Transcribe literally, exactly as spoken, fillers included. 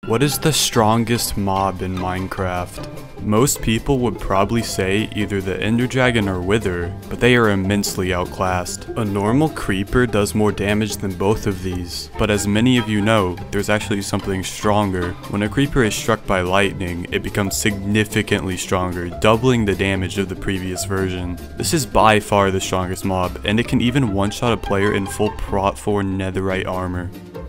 What is the strongest mob in Minecraft? Most people would probably say either the Ender Dragon or Wither, but they are immensely outclassed. A normal creeper does more damage than both of these, but as many of you know, there's actually something stronger. When a creeper is struck by lightning, it becomes significantly stronger, doubling the damage of the previous version. This is by far the strongest mob, and it can even one-shot a player in full Prot four netherite armor.